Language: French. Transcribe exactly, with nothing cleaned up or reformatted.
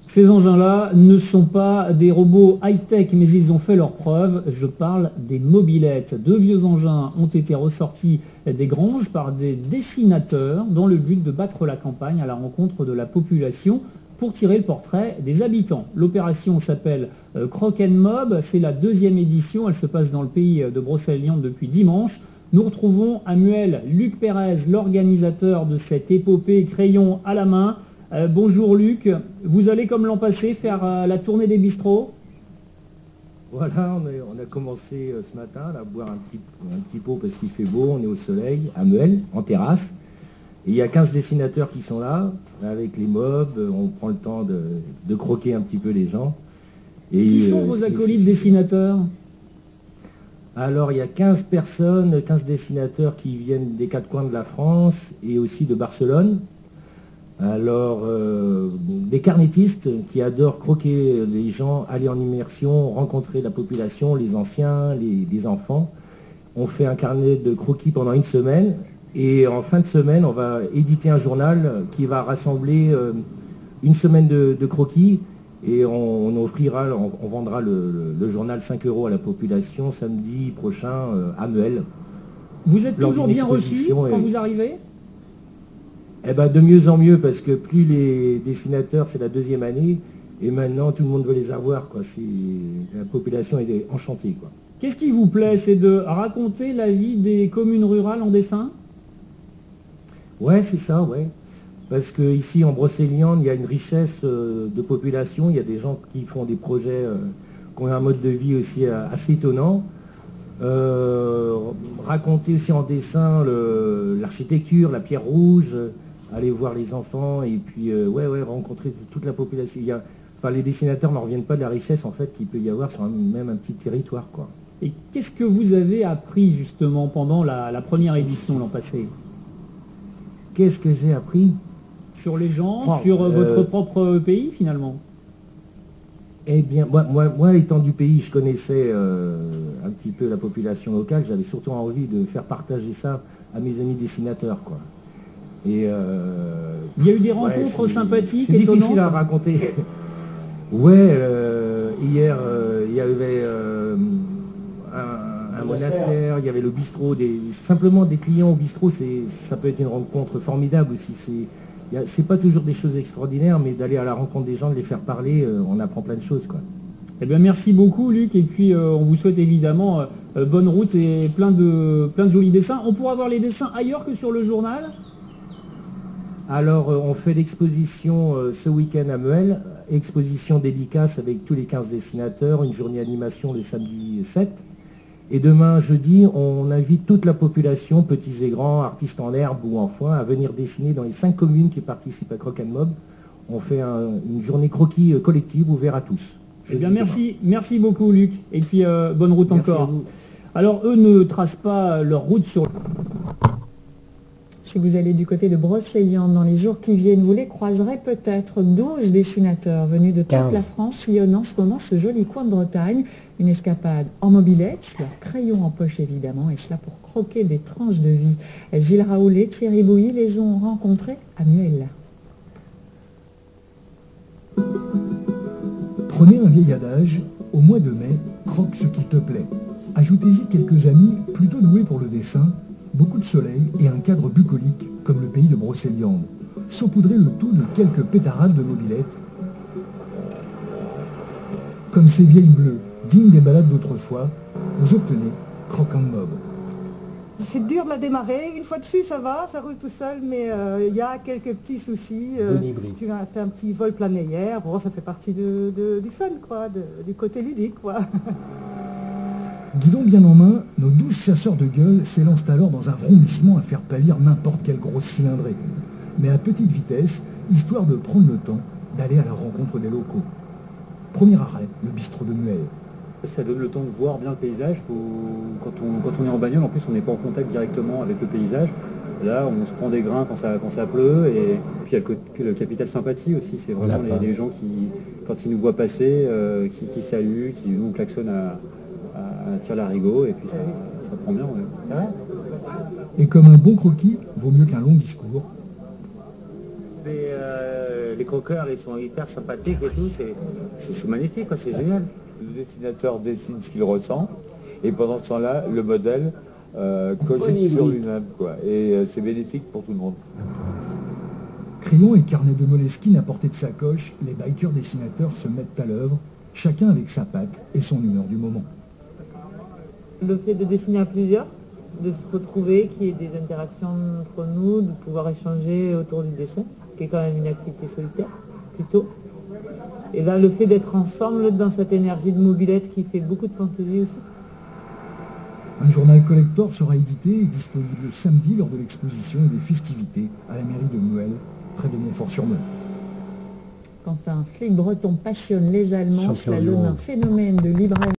Ces engins-là ne sont pas des robots high-tech, mais ils ont fait leurs preuves. Je parle des mobylettes. Deux vieux engins ont été ressortis des granges par des dessinateurs dans le but de battre la campagne à la rencontre de la population pour tirer le portrait des habitants. L'opération s'appelle Crock and Mob. C'est la deuxième édition. Elle se passe dans le pays de Brocéliande depuis dimanche. Nous retrouvons à Muel Luc Pérez, l'organisateur de cette épopée, crayon à la main. Euh, bonjour Luc, vous allez comme l'an passé faire euh, la tournée des bistrots? Voilà, on a, on a commencé euh, ce matin là, à boire un petit, un petit pot parce qu'il fait beau, on est au soleil, à Muel, en terrasse. Et il y a quinze dessinateurs qui sont là, avec les mobs, euh, on prend le temps de, de croquer un petit peu les gens. Et, qui sont euh, vos acolytes dessinateurs? Alors il y a quinze personnes, quinze dessinateurs qui viennent des quatre coins de la France et aussi de Barcelone. Alors, euh, des carnétistes qui adorent croquer les gens, aller en immersion, rencontrer la population, les anciens, les, les enfants. On fait un carnet de croquis pendant une semaine et en fin de semaine, on va éditer un journal qui va rassembler euh, une semaine de, de croquis et on, on offrira, on, on vendra le, le, le journal cinq euros à la population samedi prochain euh, à Muel. Vous êtes toujours bien reçu quand et... vous arrivez? Eh ben, de mieux en mieux, parce que plus les dessinateurs, c'est la deuxième année, et maintenant tout le monde veut les avoir, quoi. La population est enchantée, quoi. Qu'est-ce qui vous plaît? C'est de raconter la vie des communes rurales en dessin? Ouais, c'est ça, ouais. Parce qu'ici, en Brocéliande, il y a une richesse de population, il y a des gens qui font des projets, euh, qui ont un mode de vie aussi assez étonnant. Euh, raconter aussi en dessin l'architecture, la pierre rouge, aller voir les enfants et puis euh, ouais, ouais, rencontrer toute la population. Il y a, enfin, les dessinateurs n'en reviennent pas de la richesse en fait qu'il peut y avoir sur un, même un petit territoire, quoi. Et qu'est-ce que vous avez appris justement pendant la, la première édition l'an passé? Qu'est-ce que j'ai appris? Sur les gens, oh, sur euh, votre propre pays finalement? Eh bien, moi, moi, moi, étant du pays, je connaissais euh, un petit peu la population locale. J'avais surtout envie de faire partager ça à mes amis dessinateurs, quoi. Et euh, il y a eu des rencontres ouais, sympathiques, c'est difficile à raconter. Ouais, euh, hier, euh, il y avait euh, un, un monastère, il y avait le bistrot, des, simplement des clients au bistrot, ça peut être une rencontre formidable aussi. C'est pas toujours des choses extraordinaires, mais d'aller à la rencontre des gens, de les faire parler, euh, on apprend plein de choses, quoi. Eh bien, merci beaucoup, Luc. Et puis, euh, on vous souhaite évidemment euh, bonne route et plein de, plein de jolis dessins. On pourra voir les dessins ailleurs que sur le journal? Alors, euh, on fait l'exposition euh, ce week-end à Muel, exposition dédicace avec tous les quinze dessinateurs, une journée animation le samedi sept. Et demain, jeudi, on invite toute la population, petits et grands, artistes en herbe ou en foin, à venir dessiner dans les cinq communes qui participent à Crock and Mob. On fait un, une journée croquis collective ouverte à tous. Eh bien, merci, merci beaucoup, Luc. Et puis, euh, bonne route merci encore. Alors, eux ne tracent pas leur route sur... Si vous allez du côté de Brocéliande dans les jours qui viennent, vous les croiserez peut-être. douze dessinateurs venus de toute quinze. La France sillonnent en ce moment ce joli coin de Bretagne. Une escapade en mobilette, leur crayon en poche évidemment, et cela pour croquer des tranches de vie. Gilles Raoul et Thierry Bouilly les ont rencontrés à Muel. Prenez un vieil adage, au mois de mai, croque ce qui te plaît. Ajoutez-y quelques amis plutôt doués pour le dessin, beaucoup de soleil et un cadre bucolique, comme le pays de Brocéliande. Saupoudrez le tout de quelques pétarades de mobilettes, comme ces vieilles bleues, dignes des balades d'autrefois, vous obtenez Crock and Mob. C'est dur de la démarrer, une fois dessus ça va, ça roule tout seul, mais il euh, y a quelques petits soucis. Euh, tu as fait un petit vol plané hier, bon ça fait partie de, de, du fun, quoi, de, du côté ludique, quoi. Guidon bien en main, nos douze chasseurs de gueule s'élancent alors dans un vrombissement à faire pâlir n'importe quelle grosse cylindrée. Mais à petite vitesse, histoire de prendre le temps d'aller à la rencontre des locaux. Premier arrêt, le bistrot de Muel. Ça donne le temps de voir bien le paysage. Faut, quand, on, quand on est en bagnole, en plus on n'est pas en contact directement avec le paysage. Là, on se prend des grains quand ça, quand ça pleut. Et puis il y a le, le capital sympathie aussi. C'est vraiment les, les gens qui, quand ils nous voient passer, euh, qui, qui saluent, qui nous klaxonnent à, à, à tire-larigot. Et puis ça, ça prend bien. Ouais. Et comme un bon croquis vaut mieux qu'un long discours, des, euh, les croqueurs, ils sont hyper sympathiques et tout, c'est magnifique, c'est génial. Le dessinateur dessine ce qu'il ressent, et pendant ce temps-là, le modèle euh, cogite oui, sur oui. lui-même, quoi. Et euh, c'est bénéfique pour tout le monde. Crayon et carnet de Moleskine à portée de sacoche, les bikers dessinateurs se mettent à l'œuvre, chacun avec sa patte et son humeur du moment. Le fait de dessiner à plusieurs, de se retrouver, qu'il y ait des interactions entre nous, de pouvoir échanger autour du dessin, qui est quand même une activité solitaire, plutôt. Et là, le fait d'être ensemble dans cette énergie de mobilette qui fait beaucoup de fantaisie aussi. Un journal collector sera édité et disponible samedi lors de l'exposition et des festivités à la mairie de Muel, près de Montfort-sur-Meurthe. Quand un flic breton passionne les Allemands, cela donne un phénomène de libraire.